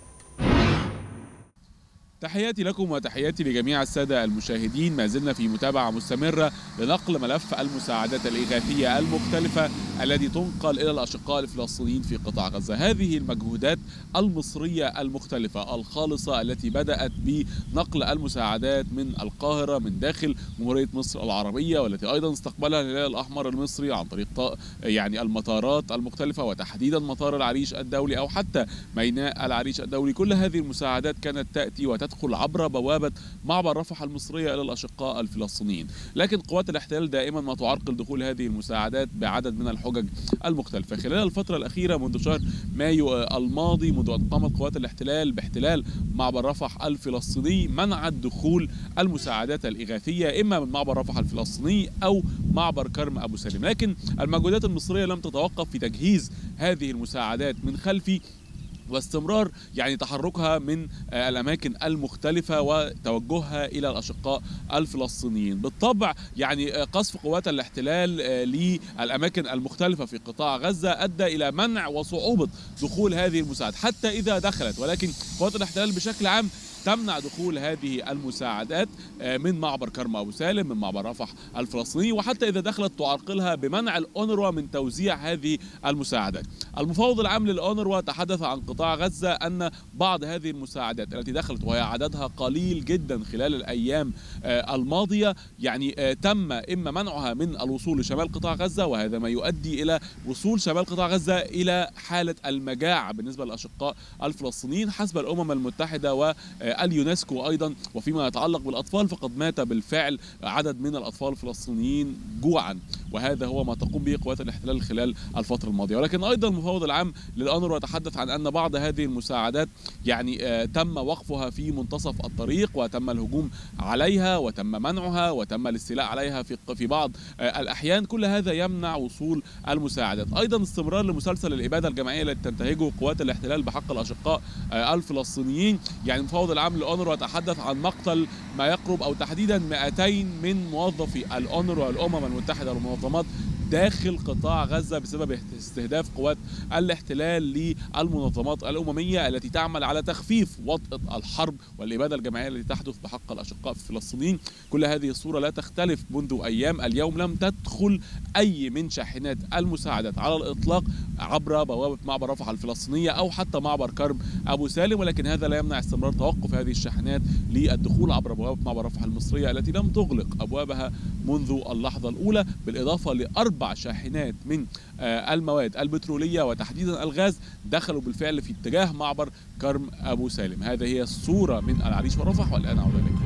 تحياتي لكم وتحياتي لجميع السادة المشاهدين. ما زلنا في متابعة مستمرة لنقل ملف المساعدات الإغاثية المختلفة التي تنقل إلى الأشقاء الفلسطينيين في قطاع غزة. هذه المجهودات المصرية المختلفة الخالصة التي بدأت بنقل المساعدات من القاهرة من داخل جمهورية مصر العربية، والتي أيضا استقبلها الهلال الأحمر المصري عن طريق يعني المطارات المختلفة، وتحديدا مطار العريش الدولي أو حتى ميناء العريش الدولي. كل هذه المساعدات كانت تأتي وتدخل تدخل عبر بوابة معبر رفح المصرية إلى الأشقاء الفلسطينيين، لكن قوات الاحتلال دائما ما تعرقل دخول هذه المساعدات بعدد من الحجج المختلفة. خلال الفترة الأخيرة منذ شهر مايو الماضي، منذ أن قامت قوات الاحتلال باحتلال معبر رفح الفلسطيني، منعت دخول المساعدات الإغاثية إما من معبر رفح الفلسطيني أو معبر كرم أبو سالم، لكن المجهودات المصرية لم تتوقف في تجهيز هذه المساعدات من خلفي واستمرار يعني تحركها من الأماكن المختلفة وتوجهها إلى الأشقاء الفلسطينيين. بالطبع يعني قصف قوات الاحتلال للأماكن المختلفة في قطاع غزة أدى إلى منع وصعوبة دخول هذه المساعدات حتى إذا دخلت، ولكن قوات الاحتلال بشكل عام تمنع دخول هذه المساعدات من معبر كرم أبو سالم، من معبر رفح الفلسطيني، وحتى إذا دخلت تعرقلها بمنع الأونروا من توزيع هذه المساعدات. المفوض العام للأونروا تحدث عن قطاع غزة أن بعض هذه المساعدات التي دخلت وهي عددها قليل جدا خلال الأيام الماضية يعني تم إما منعها من الوصول لشمال قطاع غزة، وهذا ما يؤدي إلى وصول شمال قطاع غزة إلى حالة المجاعة بالنسبة للأشقاء الفلسطينيين حسب الأمم المتحدة و اليونسكو أيضا. وفيما يتعلق بالأطفال فقد مات بالفعل عدد من الأطفال الفلسطينيين جوعا، وهذا هو ما تقوم به قوات الاحتلال خلال الفترة الماضية. ولكن أيضا المفوض العام للأونروا يتحدث عن أن بعض هذه المساعدات يعني تم وقفها في منتصف الطريق، وتم الهجوم عليها وتم منعها وتم الاستيلاء عليها في في بعض الأحيان. كل هذا يمنع وصول المساعدات. أيضا استمرار لمسلسل الإبادة الجماعية التي تنتهجه قوات الاحتلال بحق الأشقاء الفلسطينيين. يعني المفوض العام للأونروا يتحدث عن مقتل ما يقرب أو تحديدا مئتين من موظفي الأونروا والأمم المتحدة والمنظمات داخل قطاع غزة بسبب استهداف قوات الاحتلال للمنظمات الأممية التي تعمل على تخفيف وطأة الحرب والإبادة الجماعية التي تحدث بحق الأشقاء الفلسطينيين. كل هذه الصورة لا تختلف منذ أيام. اليوم لم تدخل أي من شاحنات المساعدات على الإطلاق عبر بوابة معبر رفح الفلسطينية أو حتى معبر كرم أبو سالم، ولكن هذا لا يمنع استمرار توقف هذه الشاحنات للدخول عبر بوابة معبر رفح المصرية التي لم تغلق أبوابها منذ اللحظة الأولى، بالإضافة لأربع شاحنات من المواد البترولية وتحديدا الغاز دخلوا بالفعل في اتجاه معبر كرم أبو سالم. هذه هي الصورة من العريش ورفح، والآن أعود إليكم.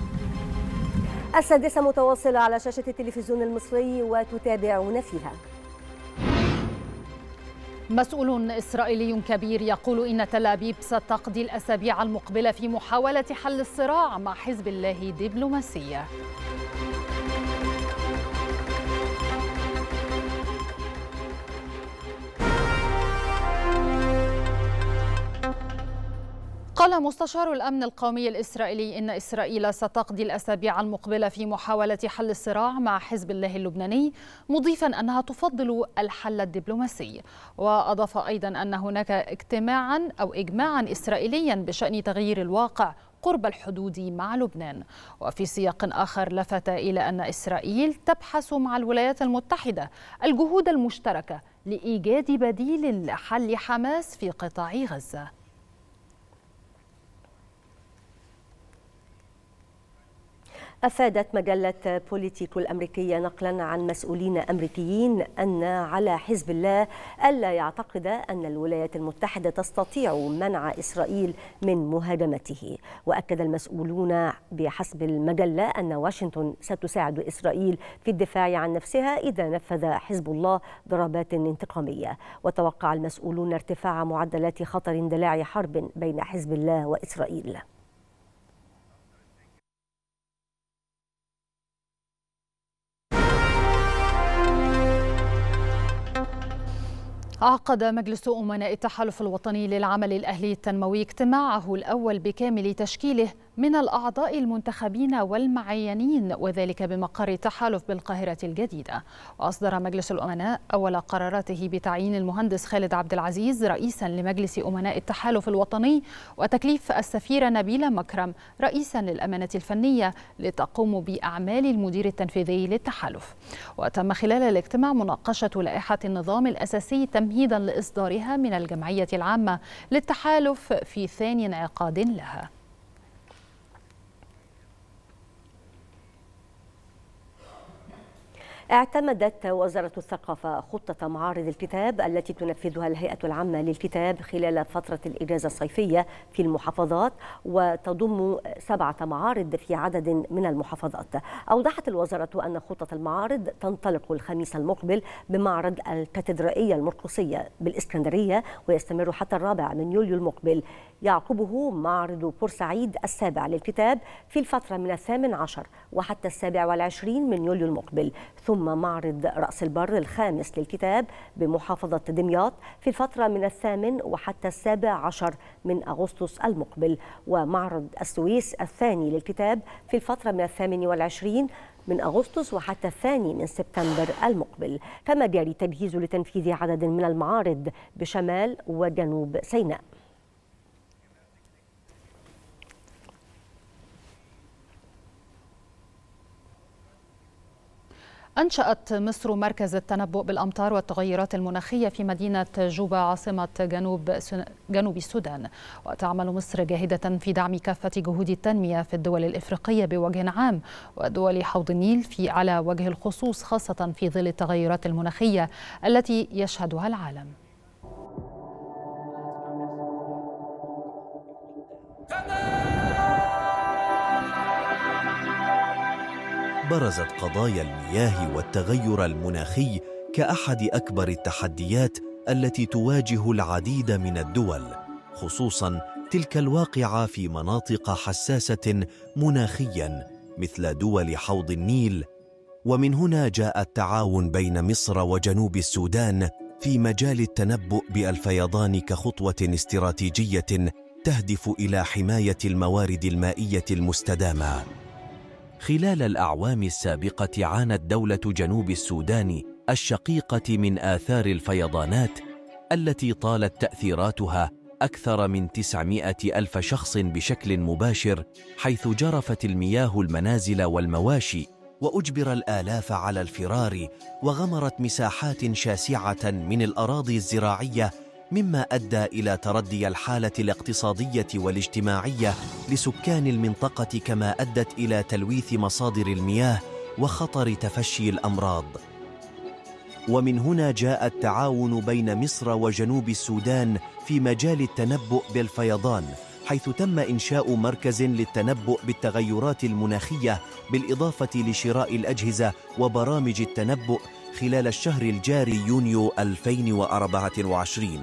السادسة متواصلة على شاشة التلفزيون المصري وتتابعون فيها. مسؤول إسرائيلي كبير يقول إن تل أبيب ستقضي الأسابيع المقبلة في محاولة حل الصراع مع حزب الله دبلوماسية. قال مستشار الأمن القومي الإسرائيلي إن إسرائيل ستقضي الأسابيع المقبلة في محاولة حل الصراع مع حزب الله اللبناني، مضيفا أنها تفضل الحل الدبلوماسي. وأضاف أيضا أن هناك اجتماعا أو إجماعا إسرائيليا بشأن تغيير الواقع قرب الحدود مع لبنان. وفي سياق آخر لفت إلى أن إسرائيل تبحث مع الولايات المتحدة الجهود المشتركة لإيجاد بديل لحل حماس في قطاع غزة. أفادت مجلة بوليتيكو الأمريكية نقلا عن مسؤولين أمريكيين أن على حزب الله ألا يعتقد أن الولايات المتحدة تستطيع منع إسرائيل من مهاجمته. وأكد المسؤولون بحسب المجلة أن واشنطن ستساعد إسرائيل في الدفاع عن نفسها إذا نفذ حزب الله ضربات انتقامية. وتوقع المسؤولون ارتفاع معدلات خطر اندلاع حرب بين حزب الله وإسرائيل. عقد مجلس أمناء التحالف الوطني للعمل الأهلي التنموي اجتماعه الأول بكامل تشكيله من الأعضاء المنتخبين والمعينين، وذلك بمقر التحالف بالقاهرة الجديدة. وأصدر مجلس الأمناء أول قراراته بتعيين المهندس خالد عبد العزيز رئيسا لمجلس أمناء التحالف الوطني، وتكليف السفيرة نبيلة مكرم رئيسا للأمانة الفنية لتقوم بأعمال المدير التنفيذي للتحالف. وتم خلال الاجتماع مناقشة لائحة النظام الأساسي تمهيدا لإصدارها من الجمعية العامة للتحالف في ثاني انعقاد لها. اعتمدت وزارة الثقافة خطة معارض الكتاب التي تنفذها الهيئة العامة للكتاب خلال فترة الإجازة الصيفية في المحافظات، وتضم سبعة معارض في عدد من المحافظات. أوضحت الوزارة أن خطة المعارض تنطلق الخميس المقبل بمعرض الكاتدرائية المرقصية بالإسكندرية، ويستمر حتى الرابع من يوليو المقبل. يعقبه معرض بورسعيد السابع للكتاب في الفترة من الثامن عشر وحتى السابع والعشرين من يوليو المقبل، ثم معرض رأس البر الخامس للكتاب بمحافظة دمياط في الفترة من الثامن وحتى السابع عشر من أغسطس المقبل، ومعرض السويس الثاني للكتاب في الفترة من الثامن والعشرين من أغسطس وحتى الثاني من سبتمبر المقبل. كما جاري تجهيز لتنفيذ عدد من المعارض بشمال وجنوب سيناء. أنشأت مصر مركز التنبؤ بالأمطار والتغيرات المناخية في مدينة جوبا عاصمة جنوب جنوب السودان. وتعمل مصر جاهدة في دعم كافة جهود التنمية في الدول الإفريقية بوجه عام ودول حوض النيل في على وجه الخصوص، خاصة في ظل التغيرات المناخية التي يشهدها العالم. برزت قضايا المياه والتغير المناخي كأحد أكبر التحديات التي تواجه العديد من الدول، خصوصاً تلك الواقعة في مناطق حساسة مناخياً مثل دول حوض النيل. ومن هنا جاء التعاون بين مصر وجنوب السودان في مجال التنبؤ بالفيضان كخطوة استراتيجية تهدف إلى حماية الموارد المائية المستدامة. خلال الأعوام السابقة عانت دولة جنوب السودان الشقيقة من آثار الفيضانات التي طالت تأثيراتها أكثر من تسعمائة ألف شخص بشكل مباشر، حيث جرفت المياه المنازل والمواشي وأجبر الآلاف على الفرار، وغمرت مساحات شاسعة من الأراضي الزراعية، مما أدى إلى تردي الحالة الاقتصادية والاجتماعية لسكان المنطقة، كما أدت إلى تلويث مصادر المياه وخطر تفشي الأمراض. ومن هنا جاء التعاون بين مصر وجنوب السودان في مجال التنبؤ بالفيضان، حيث تم إنشاء مركز للتنبؤ بالتغيرات المناخية، بالإضافة لشراء الأجهزة وبرامج التنبؤ خلال الشهر الجاري يونيو ألفين وأربعة وعشرين،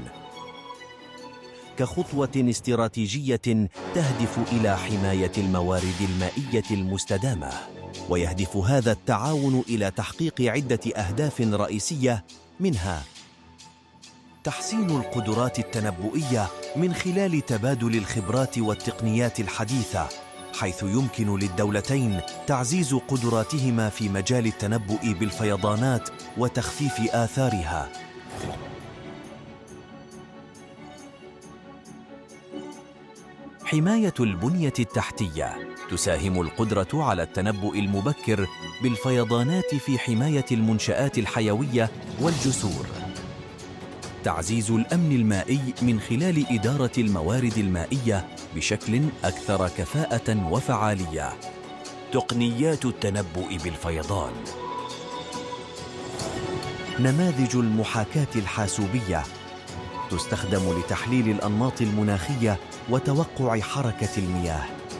كخطوة استراتيجية تهدف إلى حماية الموارد المائية المستدامة. ويهدف هذا التعاون إلى تحقيق عدة أهداف رئيسية، منها تحسين القدرات التنبؤية من خلال تبادل الخبرات والتقنيات الحديثة، حيث يمكن للدولتين تعزيز قدراتهما في مجال التنبؤ بالفيضانات وتخفيف آثارها. حماية البنية التحتية تساهم القدرة على التنبؤ المبكر بالفيضانات في حماية المنشآت الحيوية والجسور. تعزيز الأمن المائي من خلال إدارة الموارد المائية بشكل أكثر كفاءة وفعالية. تقنيات التنبؤ بالفيضان. نماذج المحاكاة الحاسوبية تستخدم لتحليل الأنماط المناخية وتوقع حركة المياه.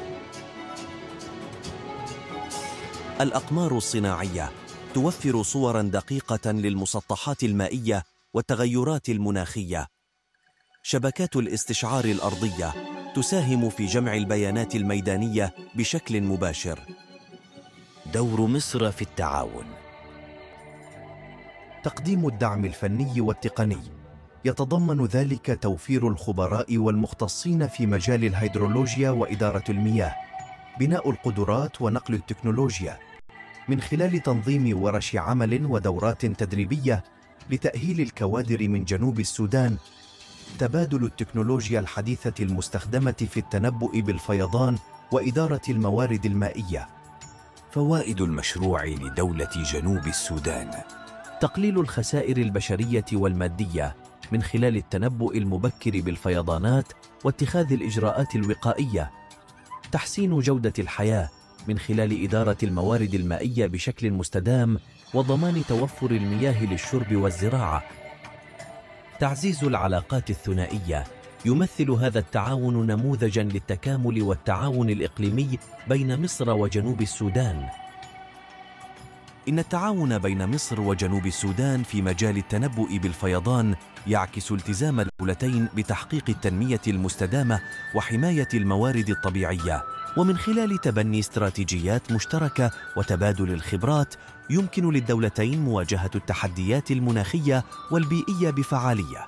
الأقمار الصناعية توفر صوراً دقيقة للمسطحات المائية والتغيرات المناخية. شبكات الاستشعار الأرضية تساهم في جمع البيانات الميدانية بشكل مباشر. دور مصر في التعاون: تقديم الدعم الفني والتقني يتضمن ذلك توفير الخبراء والمختصين في مجال الهيدرولوجيا وإدارة المياه، بناء القدرات ونقل التكنولوجيا من خلال تنظيم ورش عمل ودورات تدريبية لتأهيل الكوادر من جنوب السودان، تبادل التكنولوجيا الحديثة المستخدمة في التنبؤ بالفيضان وإدارة الموارد المائية. فوائد المشروع لدولة جنوب السودان: تقليل الخسائر البشرية والمادية من خلال التنبؤ المبكر بالفيضانات واتخاذ الإجراءات الوقائية، تحسين جودة الحياة من خلال إدارة الموارد المائية بشكل مستدام وضمان توفر المياه للشرب والزراعة، تعزيز العلاقات الثنائية. يمثل هذا التعاون نموذجاً للتكامل والتعاون الإقليمي بين مصر وجنوب السودان. إن التعاون بين مصر وجنوب السودان في مجال التنبؤ بالفيضان يعكس التزام الدولتين بتحقيق التنمية المستدامة وحماية الموارد الطبيعية، ومن خلال تبني استراتيجيات مشتركة وتبادل الخبرات يمكن للدولتين مواجهة التحديات المناخية والبيئية بفعالية،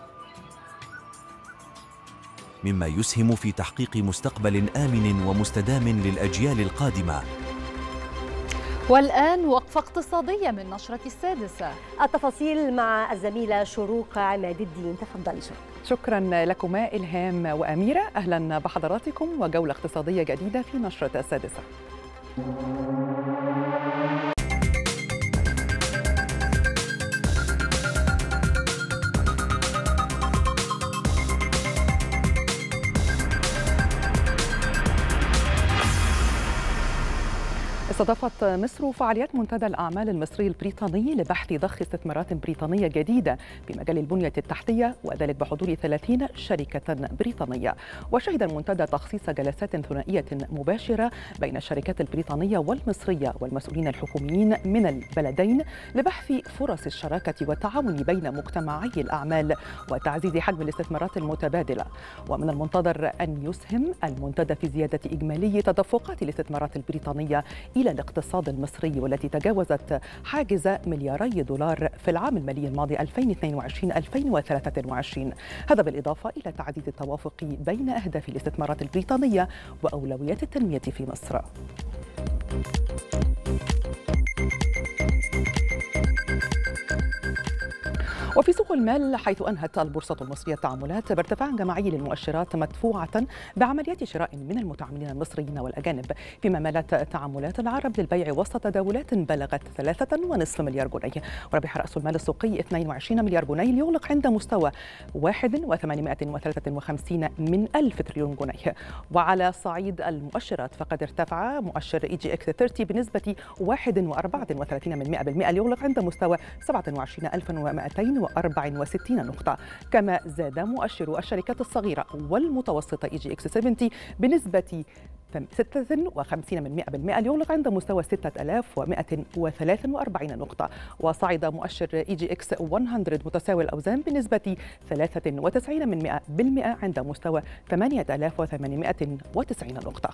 مما يسهم في تحقيق مستقبل آمن ومستدام للأجيال القادمة. والآن وقفة اقتصادية من نشرة السادسة. التفاصيل مع الزميلة شروق عماد الدين. تفضلي شروق. شكرا لكما إلهام وأميرة. أهلا بحضراتكم وجولة اقتصادية جديدة في نشرة السادسة. استضافت مصر فعاليات منتدى الأعمال المصري البريطاني لبحث ضخ استثمارات بريطانية جديدة في مجال البنية التحتية، وذلك بحضور ثلاثين شركة بريطانية. وشهد المنتدى تخصيص جلسات ثنائية مباشرة بين الشركات البريطانية والمصرية والمسؤولين الحكوميين من البلدين لبحث فرص الشراكة والتعاون بين مجتمعي الأعمال وتعزيز حجم الاستثمارات المتبادلة. ومن المنتظر أن يسهم المنتدى في زيادة إجمالي تدفقات الاستثمارات البريطانية إلى الاقتصاد المصري، والتي تجاوزت حاجز ملياري دولار في العام المالي الماضي ألفين واثنين وعشرين ألفين وثلاثة وعشرين، هذا بالإضافة إلى تعزيز التوافق بين أهداف الاستثمارات البريطانية وأولويات التنمية في مصر. وفي سوق المال، حيث أنهت البورصة المصرية التعاملات بارتفاع جماعي للمؤشرات مدفوعة بعمليات شراء من المتعاملين المصريين والأجانب، فيما مالت تعاملات العرب للبيع وسط تداولات بلغت ثلاثة ونصف مليار جنيه. وربح رأس المال السوقي اثنين وعشرين مليار جنيه ليغلق عند مستوى واحد وثمانمائة وثلاثة وخمسين من ألف تريليون جنيه. وعلى صعيد المؤشرات، فقد ارتفع مؤشر إي جي إكس ثلاثين بنسبة واحد وأربعة وثلاثين بالمئة ليغلق عند مستوى سبعة وعشرين ألف ومئتين وأربعة وستين نقطة. كما زاد مؤشر الشركات الصغيرة والمتوسطة إي جي إكس سبعين بنسبة ستة وخمسين بالمئة ليغلق عند مستوى ستة آلاف ومئة وثلاثة وأربعين نقطة. وصعد مؤشر إي جي إكس مئة متساوي الأوزان بنسبة ثلاثة وتسعين بالمئة عند مستوى ثمانية آلاف وثمانمائة وتسعين نقطة.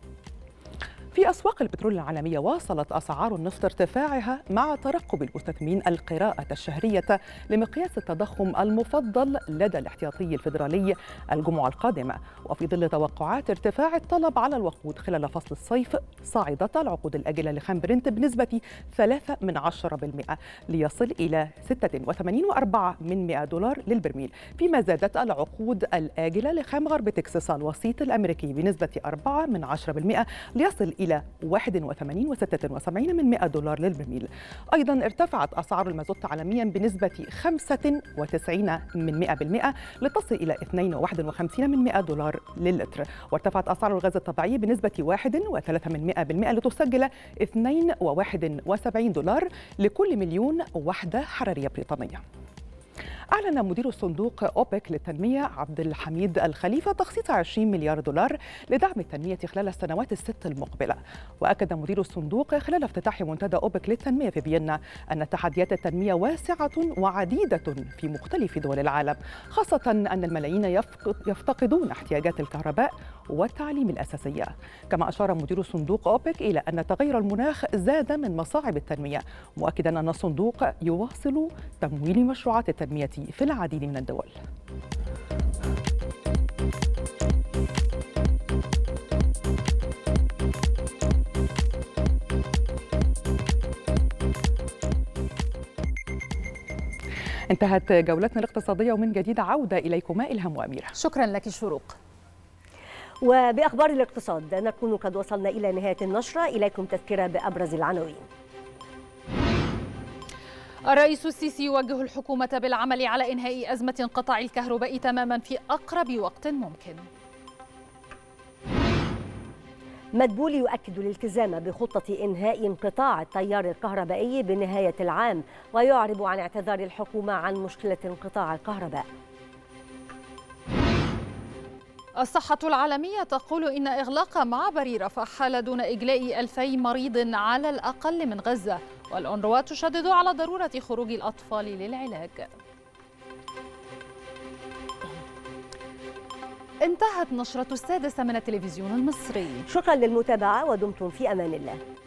في أسواق البترول العالمية، واصلت أسعار النفط ارتفاعها مع ترقب المستثمرين القراءة الشهرية لمقياس التضخم المفضل لدى الاحتياطي الفيدرالي الجمعة القادمة. وفي ظل توقعات ارتفاع الطلب على الوقود خلال فصل الصيف، صعدت العقود الآجلة لخام برنت بنسبة ثلاثة من عشرة بالمئة ليصل إلى ستة وثمانين فاصلة أربعة من مئة دولار للبرميل، فيما زادت العقود الآجلة لخام غرب تكساس الوسيط الأمريكي بنسبة أربعة من عشرة بالمئة ليصل إلى واحد وثمانين فاصلة ستة وسبعين من مئة دولار للبرميل. أيضا ارتفعت أسعار المازوت عالميا بنسبة خمسة وتسعين من مئة بالمئة لتصل إلى اثنين وواحد وخمسين من مئة دولار للتر. وارتفعت أسعار الغاز الطبيعي بنسبة واحد وثلاثة من مئة بالمئة لتسجل اثنين وواحد وسبعين دولار لكل مليون وحدة حرارية بريطانية. أعلن مدير الصندوق أوبك للتنمية عبد الحميد الخليفة تخصيص عشرين مليار دولار لدعم التنمية خلال السنوات الست المقبلة. وأكد مدير الصندوق خلال افتتاح منتدى أوبك للتنمية في فيينا أن تحديات التنمية واسعة وعديدة في مختلف دول العالم، خاصة أن الملايين يفتقدون احتياجات الكهرباء والتعليم الأساسية. كما أشار مدير الصندوق أوبك إلى أن تغير المناخ زاد من مصاعب التنمية، مؤكدا أن الصندوق يواصل تمويل مشروعات التنمية في العديد من الدول. انتهت جولتنا الاقتصادية، ومن جديد عودة إليكما إلهام وأميرة. شكرا لك شروق. وبأخبار الاقتصاد نكون قد وصلنا إلى نهاية النشرة. إليكم تذكرة بأبرز العناوين. الرئيس السيسي يوجه الحكومة بالعمل على إنهاء أزمة انقطاع الكهرباء تماما في أقرب وقت ممكن. مدبولي يؤكد الالتزام بخطة إنهاء انقطاع التيار الكهربائي بنهاية العام، ويعرب عن اعتذار الحكومة عن مشكلة انقطاع الكهرباء. الصحة العالمية تقول إن إغلاق معبر رفح حال دون إجلاء ألفي مريض على الأقل من غزة، والأونروا تشدد على ضرورة خروج الأطفال للعلاج. انتهت نشرة السادسة من التلفزيون المصري. شكرا للمتابعة ودمتم في أمان الله.